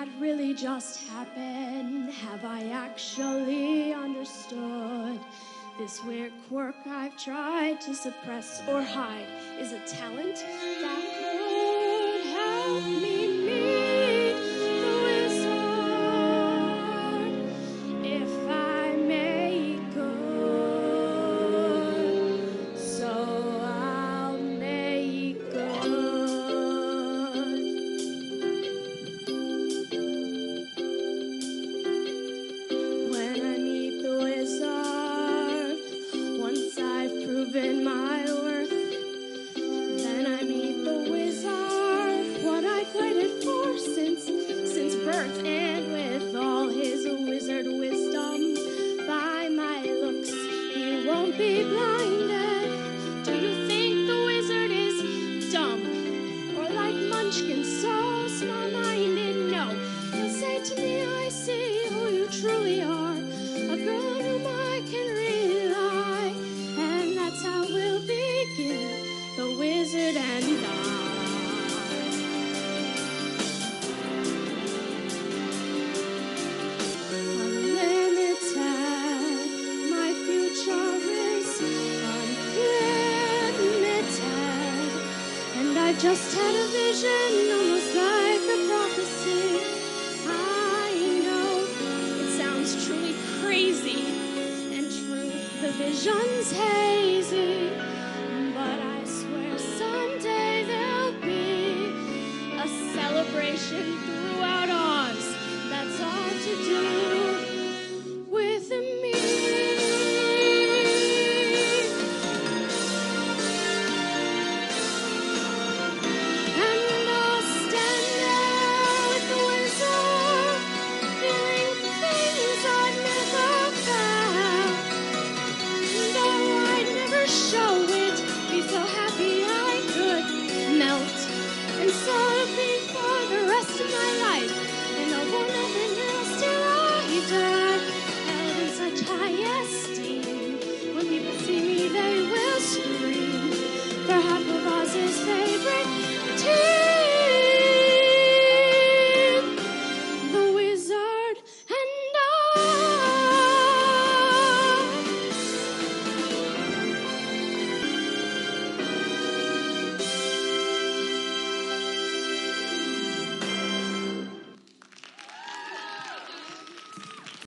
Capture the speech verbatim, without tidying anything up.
that really just happen? Have I actually understood this weird quirk I've tried to suppress or hide is a talent that could help me meet the wizard if I make good. So I'll make good. When I meet the wizard, once I've proven my worth, then I meet the wizard, what I've waited for since since birth, and with all his wizard wisdom, by my looks he won't be blinded. Do you think the wizard is dumb, or like Munchkin, so small-minded? No, he'll say to me, I see who you truly are, a girl on whom I can rely, and that's how we'll begin, the wizard and I. Unlimited, my future is unlimited, and I've just had a vision, almost like a prophecy. I know it sounds truly crazy, and true, the vision's hazy, but I swear someday there'll be a celebration throughout Oz. That's all to do